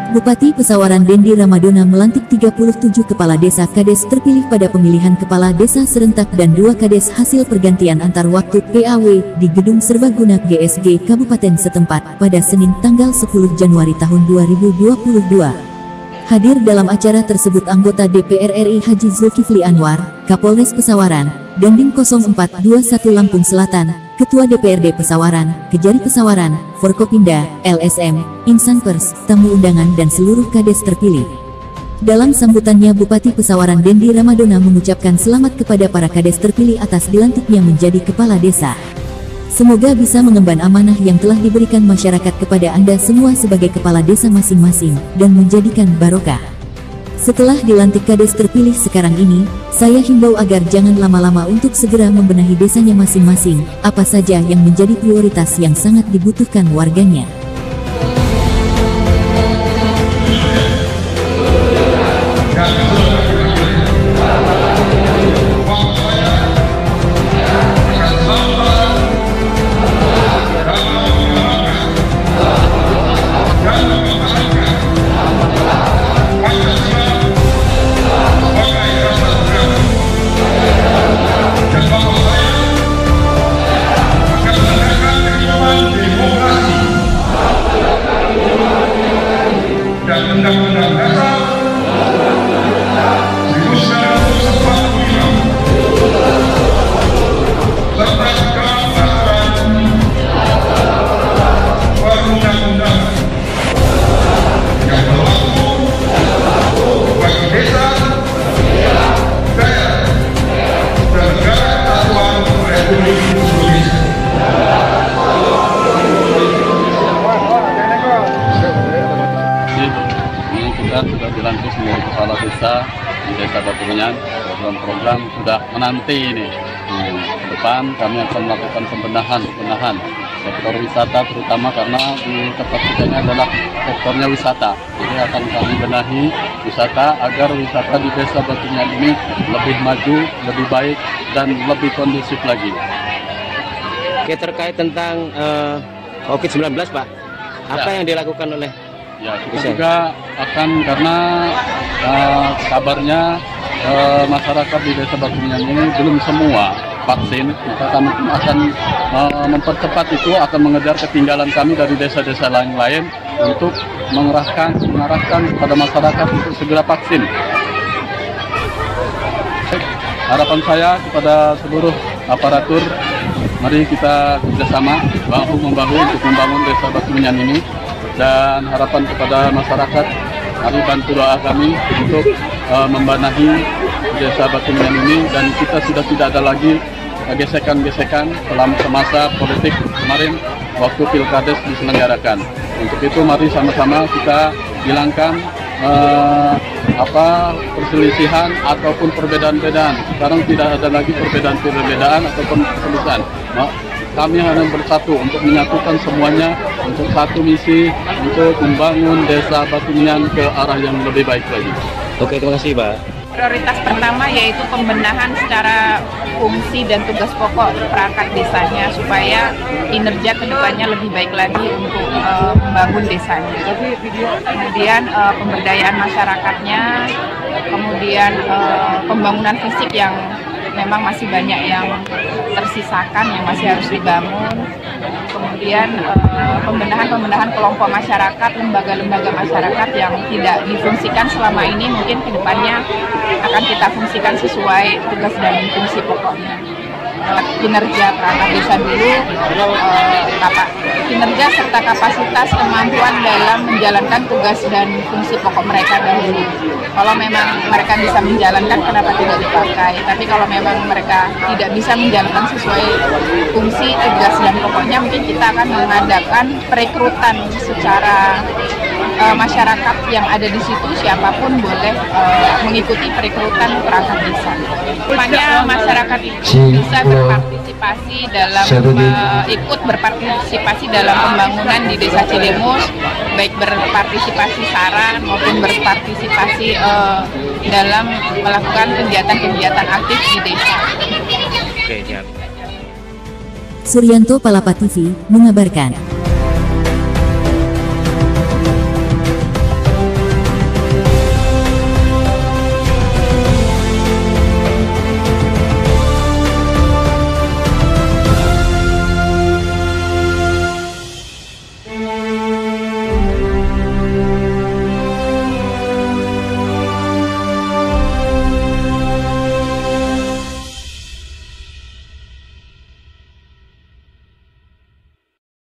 Bupati Pesawaran Dendi Ramadona melantik 37 kepala desa kades terpilih pada pemilihan kepala desa serentak dan 2 kades hasil pergantian antar waktu PAW di Gedung Serbaguna GSG Kabupaten setempat pada Senin tanggal 10 Januari tahun 2022. Hadir dalam acara tersebut anggota DPR RI Haji Zulkifli Anwar, Kapolres Pesawaran, Dandim 0421 Lampung Selatan, Ketua DPRD Pesawaran, Kejari Pesawaran, Forkopimda, LSM, Insan Pers, tamu undangan dan seluruh kades terpilih. Dalam sambutannya Bupati Pesawaran Dendi Ramadona mengucapkan selamat kepada para kades terpilih atas dilantiknya menjadi kepala desa. Semoga bisa mengemban amanah yang telah diberikan masyarakat kepada Anda semua sebagai kepala desa masing-masing, dan menjadikan barokah. Setelah dilantik kades terpilih sekarang ini, saya himbau agar jangan lama-lama untuk segera membenahi desanya masing-masing, apa saja yang menjadi prioritas yang sangat dibutuhkan warganya. Undang-Undang Dasar 1945 serta segala peraturan perundang-undangan yang berlaku bagi desa, daerah, dan negara kesatuan Republik Indonesia. Kita sudah dilantik menjadi kepala desa di Desa Batumenyan. Program-program sudah menanti ini. Ke depan kami akan melakukan pembenahan sektor wisata, terutama karena di tempat kita ini adalah sektornya wisata. Jadi akan kami benahi wisata agar wisata di Desa Batumenyan ini lebih maju, lebih baik, dan lebih kondusif lagi. Oke, terkait tentang COVID-19 Pak, apa yang dilakukan oleh ya, kita juga akan, karena kabarnya masyarakat di Desa Batumenyan ini belum semua vaksin, maka kami akan mempercepat itu, akan mengejar ketinggalan kami dari desa-desa lain-lain untuk mengarahkan kepada masyarakat untuk segera vaksin. Harapan saya kepada seluruh aparatur, mari kita kerjasama bahu-membahu untuk membangun Desa Batumenyan ini. Dan harapan kepada masyarakat, mari bantu doa kami untuk membenahi Desa Batumenyan ini, dan kita sudah tidak ada lagi gesekan-gesekan selama semasa politik kemarin waktu pilkades diselenggarakan. Untuk itu mari sama-sama kita hilangkan perselisihan ataupun perbedaan-perbedaan. Sekarang tidak ada lagi perbedaan-perbedaan ataupun perselisihan. Kami harus bersatu untuk menyatukan semuanya untuk satu misi, untuk membangun Desa Batumenyan ke arah yang lebih baik lagi. Oke, terima kasih Pak. Prioritas pertama yaitu pembenahan secara fungsi dan tugas pokok perangkat desanya supaya kinerja kedepannya lebih baik lagi untuk membangun desanya. Kemudian pemberdayaan masyarakatnya, kemudian pembangunan fisik yang memang masih banyak yang tersisakan, yang masih harus dibangun. Kemudian pembenahan kelompok masyarakat, lembaga-lembaga masyarakat yang tidak difungsikan selama ini, mungkin kedepannya akan kita fungsikan sesuai tugas dan fungsi pokoknya. Kinerja perangkat desa dulu, kinerja serta kapasitas kemampuan dalam menjalankan tugas dan fungsi pokok mereka dahulu. Kalau memang mereka bisa menjalankan, kenapa tidak dipakai? Tapi kalau memang mereka tidak bisa menjalankan sesuai fungsi, tugas, dan pokoknya, mungkin kita akan mengadakan perekrutan secara masyarakat yang ada di situ, siapapun boleh mengikuti perekrutan perangkat desa. Semuanya masyarakat itu bisa berpartisipasi dalam ikut berpartisipasi dalam pembangunan di Desa Cilemus, baik berpartisipasi saran maupun berpartisipasi dalam melakukan kegiatan-kegiatan aktif di desa. Oke, siap. Suryanto Palapa TV mengabarkan.